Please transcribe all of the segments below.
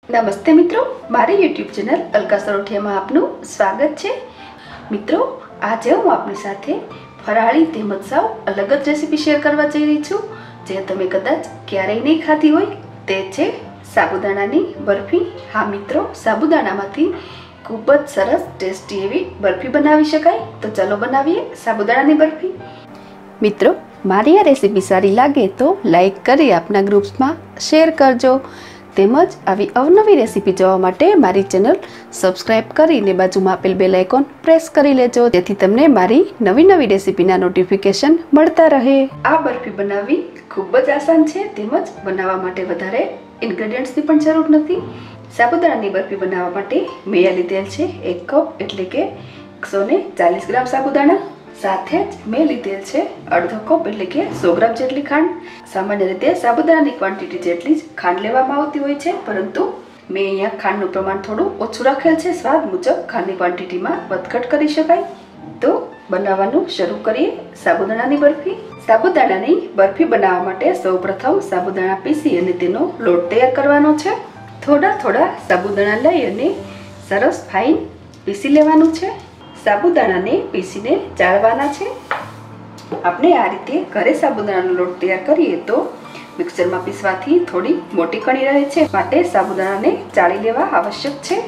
નમસ્તે મિત્રો, મારી યુટ્યુબ ચેનલ અલકા સોરઠિયામાં આપનું સ્વાગત છે। મિત્રો, આજે હું આપની સાથે ફરાળી તેમજ સાવ અલગ જ રેસીપી શેર કરવા જઈ રહી છું, જે તમે કદાચ ક્યારેય નહીં ખાધી હોય। તે છે સાબુદાણાની બરફી। હા મિત્રો, સાબુદાણામાંથી ખૂબ જ સરસ ટેસ્ટી એવી બરફી બનાવી શકાય। તો ચાલો બનાવીએ સાબુદાણાની બરફી। મિત્રો, મારી આ રેસીપી સારી લાગે તો લાઈક કરી આપના ગ્રુપ્સમાં શેર કરજો, તેમજ આવી અવનવી રેસીપી જોવા માટે મારી ચેનલ સબસ્ક્રાઇબ કરીને બાજુમાં આપેલ બેલ આઇકોન પ્રેસ કરી લેજો, જેથી તમને મારી નવી રેસીપીના નોટિફિકેશન મળતા રહે। આ બરફી બનાવવી ખૂબ જ આસાન છે, તેમજ બનાવવા માટે વધારે ઇન્ગ્રેડિયન્ટ્સની પણ જરૂર નથી। સાબુદાણાની બરફી બનાવવા માટે મેં લીધેલ છે 1 કપ, એટલે કે 140 ગ્રામ સાબુદાણા। સાથે જ મેં લીધેલ છે અડધો કપ, એટલે કે 100 ગ્રામ જેટલી ખાંડ। સામાન્ય રીતે સાબુદાણાની ક્વોન્ટિટી જેટલી જ ખાંડ લેવામાં આવતી હોય છે, પરંતુ મેં અહીંયા ખાંડનું પ્રમાણ થોડું ઓછું રાખેલ છે। સ્વાદ મુજબ ખાંડની ક્વોન્ટિટીમાં વધઘટ કરી શકાય। તો બનાવવાનું શરૂ કરીએ સાબુદાણાની બરફી। સાબુદાણાની બરફી બનાવવા માટે સૌપ્રથમ સાબુદાણા પીસી અને તેનો લોટ તૈયાર કરવાનો છે। થોડા સાબુદાણા લઈ અને સરસ ફાઇન પીસી લેવાનું છે। સાબુદાણાને પીસીને ચાળવાના છે। આપણે આ રીતે ઘરે સાબુદાણાનો લોટ તૈયાર કરીએ તો મિક્સરમાં પીસવાથી થોડી મોટી કણી રહે છે, માટે સાબુદાણાને ચાળી લેવા આવશ્યક છે।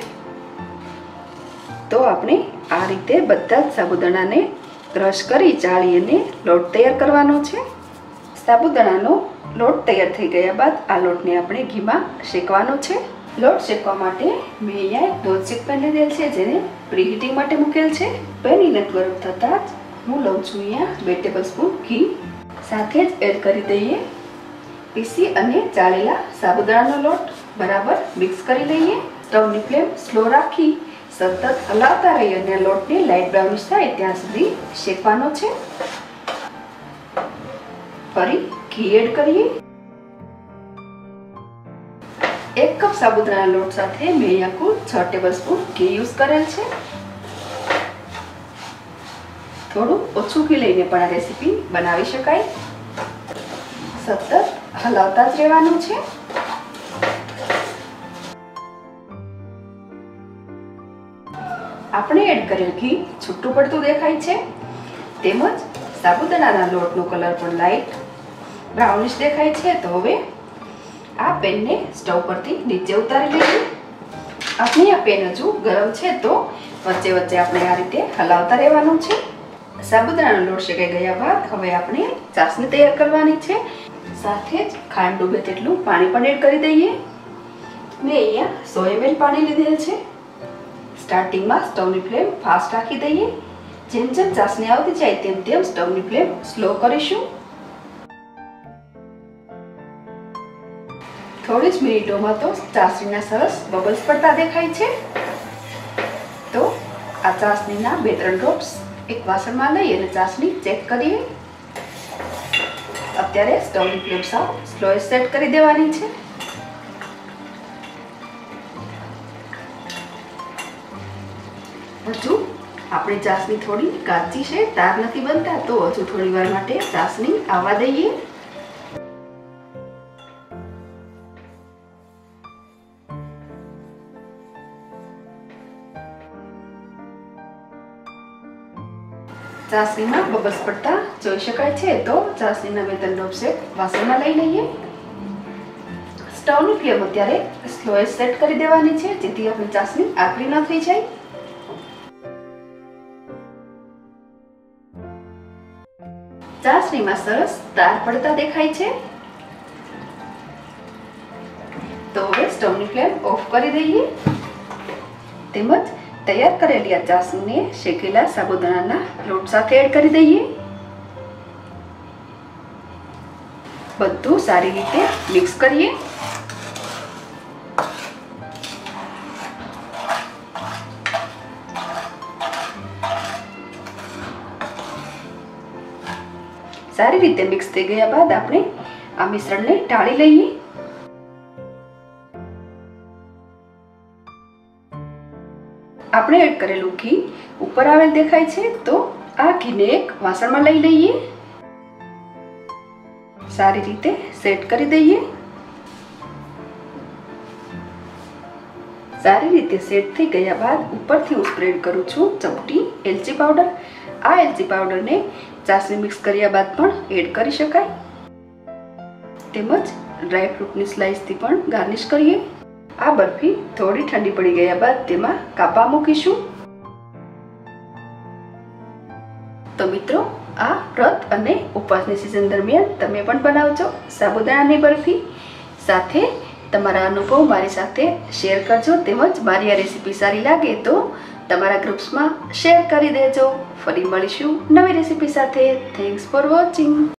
તો આપણે આ રીતે બધા જ સાબુદાણાને ક્રશ કરી ચાળી અને લોટ તૈયાર કરવાનો છે। સાબુદાણાનો લોટ તૈયાર થઈ ગયા બાદ આ લોટને આપણે ઘીમાં શેકવાનો છે। લોટ શેકવા માટે મેં અહીંયા નોનસ્ટિક પેન લીધેલ છે, જેને પ્રીહીટિંગ માટે મૂકેલ છે। પેન ઇનટ ગરમ થતાં જ હું લઉં છું અહીંયા 2 ટેબલસ્પૂન ઘી। સાથે જ એડ કરી દઈએ પીસી અને ચાળેલા સાબુદાણાનો લોટ। બરાબર મિક્સ કરી લઈએ। સ્ટવની ફ્લેમ સ્લો રાખી સતત હલાવતા રહી અને લોટને લાઇટ બ્રાઉનિશ થાય ત્યાં સુધી શેકવાનો છે। ફરી ઘી એડ કરીએ। 1 કપ સાબુદાણા લોટ સાથે મેં અહીંયા કુલ 6 ટેબલસ્પૂન ઘી યુઝ કરેલ છે। થોડું ઓછું ઘી લઈને પણ આ રેસીપી બનાવી શકાય। સતત હલાવતા જ રહેવાનું છે। આપણે એડ કરેલ ઘી છૂટું પડતું દેખાય છે, તેમજ સાબુદાણાના લોટનો કલર પણ લાઇટ બ્રાઉનિશ દેખાય છે। તો હવે આ પેનને સ્ટવ પરથી નીચે ઉતારી લઈએ। આપણી આ પેન હજુ ગરમ છે, તો વચ્ચે આપણે આ રીતે હલાવતા રહેવાનું છે। સાબુદાણાનો લોટ શેકાઈ ગયા બાદ હવે આપણે ચાસણી તૈયાર કરવાની છે। સાથે જ ખાંડ ડૂબે તેટલું પાણી પણ એડ કરી દઈએ। મેં અહીંયા 100 ml પાણી લીધેલ છે। સ્ટાર્ટિંગમાં સ્ટવની ફ્લેમ ફાસ્ટ રાખી દઈએ। જેમ ચાસણી આવતી જાય તેમ સ્ટવની ફ્લેમ સ્લો કરીશું। થોડી જ મિનિટોમાં તો ચાસણીના સરસ બબલ્સ પડતા દેખાય છે। તો આ ચાસણીના 2-3 ડ્રોપ્સ એક વાસણમાં લઈ અને ચાસણી ચેક કરીએ। અત્યારે સ્ટવની ફ્લેમ સાવ સ્લો સેટ કરી દેવાની છે। હજુ આપણી ચાસણી થોડી કાચી છે, તાર નથી બનતા, તો હજુ થોડી વાર માટે ચાસણી આવવા દઈએ। ચાસણીમાં બબલ્સ પડતા જોઈ શકાય છે, તો ચાસણીના 2-3 ડ્રોપ્સ વાસણમાં લઈ લઈએ। સ્ટવની ફ્લેમ અત્યારે સ્લો સેટ કરી દેવાની છે, જેથી આપણી ચાસણી આકરી ન થઈ જાય। ચાસણીમાં સરસ તાર પડતા દેખાય છે, તો હવે સ્ટવની ફ્લેમ ઓફ કરી દઈએ। તેમજ તૈયાર કરેલી આ ચાસણીને શેકેલા સાબુદાણાના લોટ સાથે એડ કરી દઈએ। બધું સારી રીતે મિક્સ કરીએ। સારી રીતે મિક્સ થઈ ગયા બાદ આપણે આ મિશ્રણને ઢાળી લઈએ। આપણે એડ કરેલું ઘી ઉપર આવેલ દેખાય છે, તો આ ઘીને એક વાસણમાં લઈ લઈએ। સારી રીતે સેટ કરી દઈએ। સારી રીતે સેટ થઈ ગયા બાદ ઉપરથી હું સ્પ્રેડ કરું છું ચપટી એલચી પાવડર. આ એલચી પાવડરને ચાસણી મિક્સ કર્યા બાદ પણ એડ કરી શકાય. તેમજ ડ્રાયફ્રૂટની સ્લાઇસથી પણ ગાર્નિશ કરીએ. આ બરફી થોડી ઠંડી પડી ગયા બાદ તેમાં કાપા મૂકીશું. તો મિત્રો, આ વ્રત અને ઉપવાસની સિઝન દરમિયાન તમે પણ બનાવજો સાબુદાણાની બરફી. સાથે તમારા અનુભવ મારી સાથે શેર કરજો. તેમજ મારી આ રેસીપી સારી લાગે તો તમારા ગ્રુપ્સમાં શેર કરી દેજો. ફરી મળીશું નવી રેસીપી સાથે. Thanks for watching.